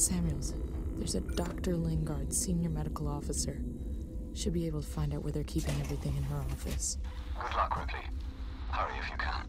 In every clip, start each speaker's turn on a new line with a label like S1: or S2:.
S1: Samuels, there's a Dr. Lingard, senior medical officer. Should be able to find out where they're keeping everything in her office.
S2: Good luck, Ripley. Hurry if you can.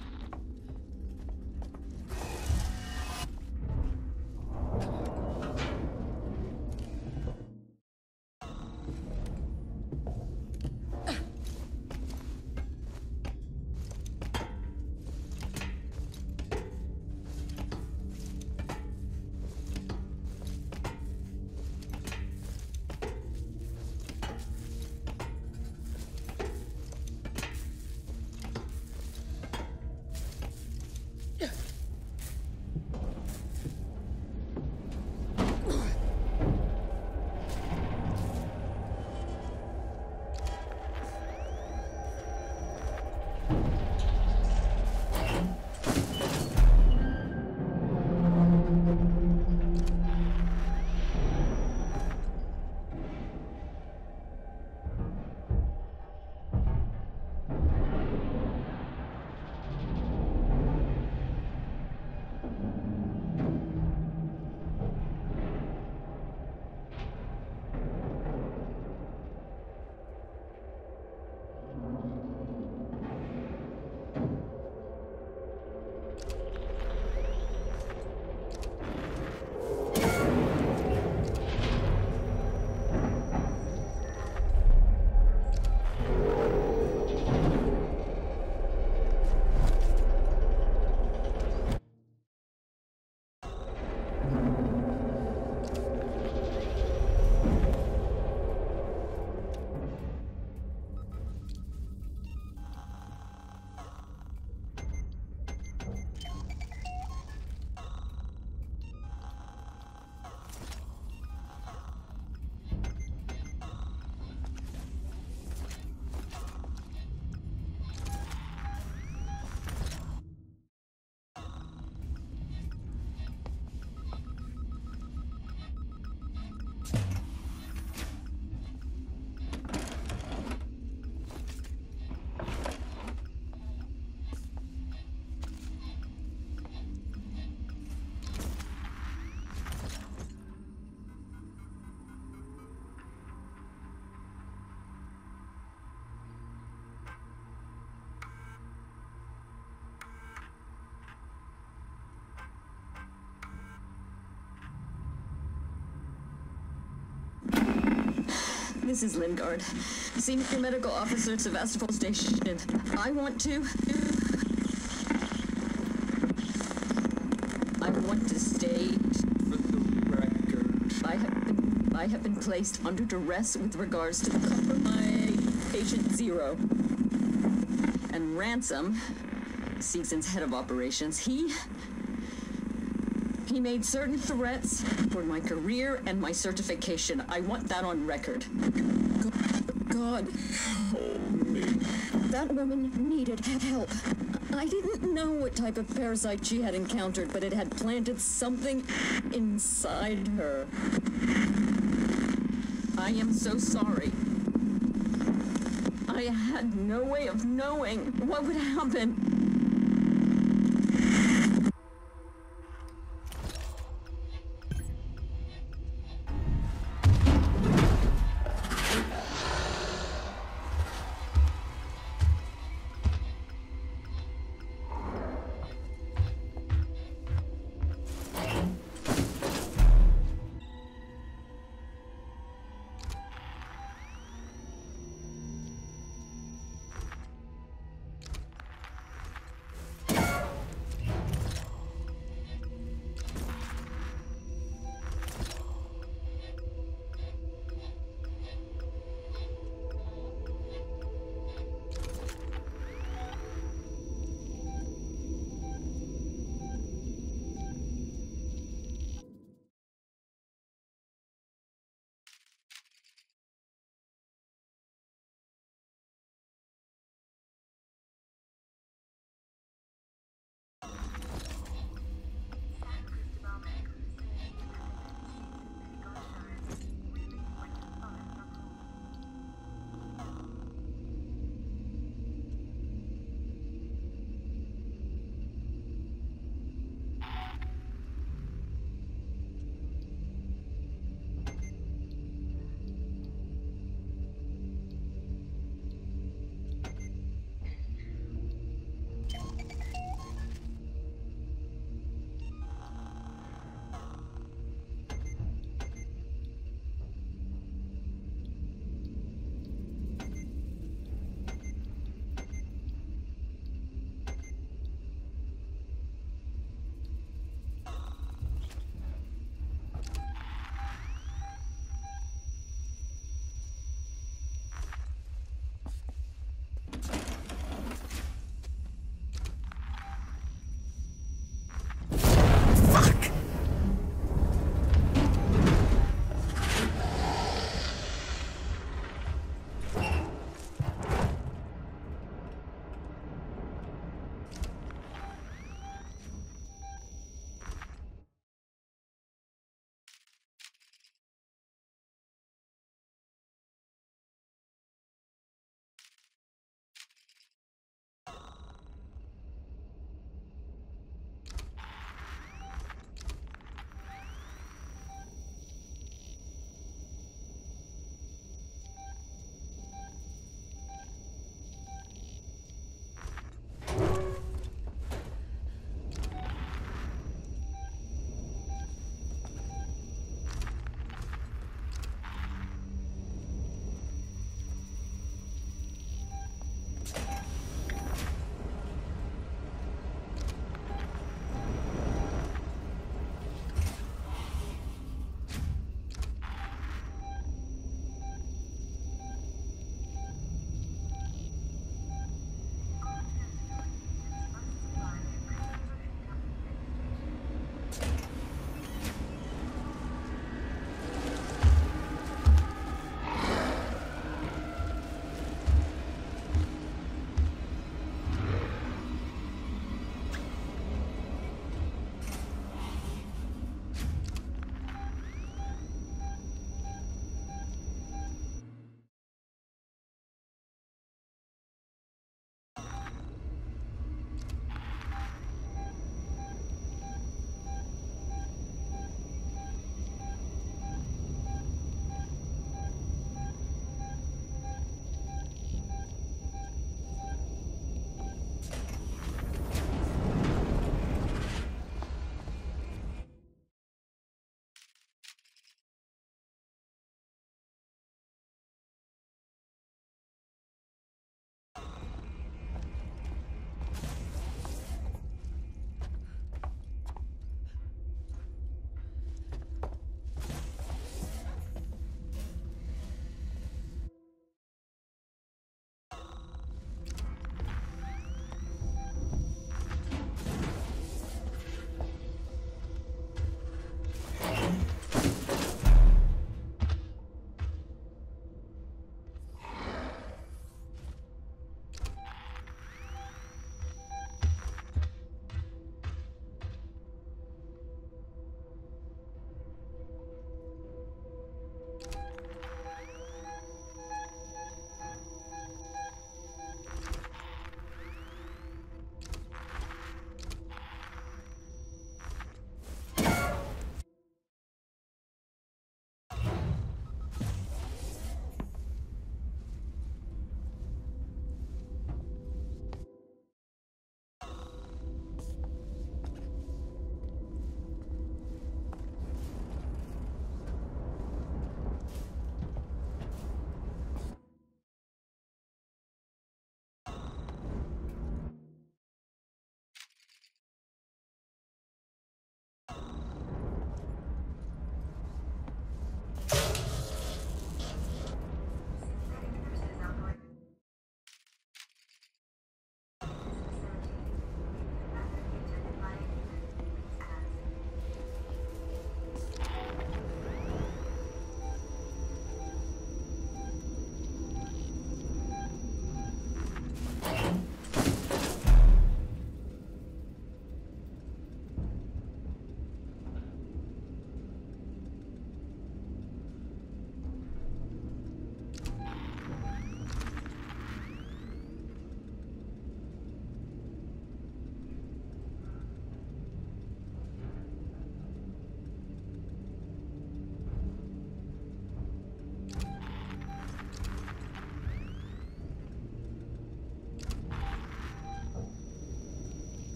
S3: This is Lingard, Senior Medical Officer at Sevastopol Station. I want to state
S4: for the record.
S3: I have been placed under duress with regards to the compromised patient Zero. And Ransom, Seegson's head of operations, he made certain threats for my career and my certification. I want that on record. God.
S4: Oh, me.
S3: That woman needed help. I didn't know what type of parasite she had encountered, but it had planted something inside her. I am so sorry. I had no way of knowing what would happen.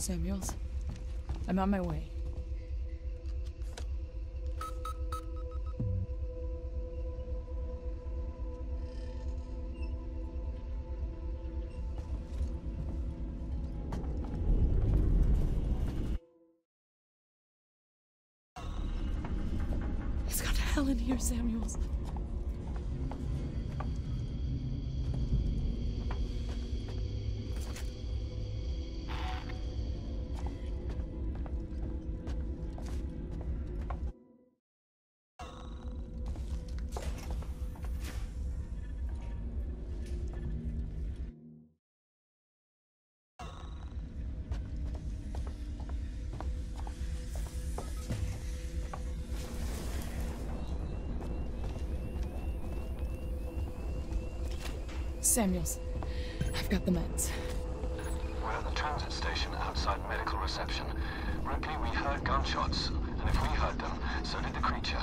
S1: Samuels, I'm on my way. He's got Helen here, Samuels. Samuels, I've got the meds.
S2: We're at the transit station outside medical reception. Ripley, we heard gunshots, and if we heard them, so did the creature.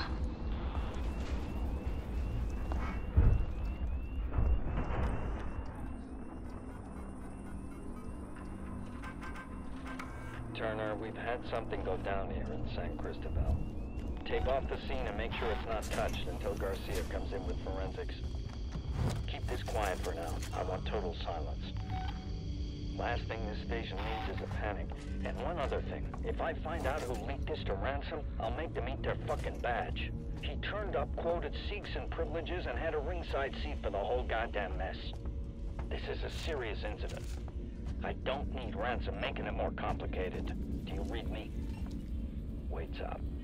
S5: Turner, we've had something go down here in San Cristobal. Tape off the scene and make sure it's not touched until Garcia comes in with forensics. Keep this quiet for now. I want total silence. Last thing this station needs is a panic. And one other thing. If I find out who leaked this to Ransom, I'll make them eat their fucking badge. He turned up, quoted Seegson privileges, and had a ringside seat for the whole goddamn mess. This is a serious incident. I don't need Ransom making it more complicated. Do you read me? Waits up.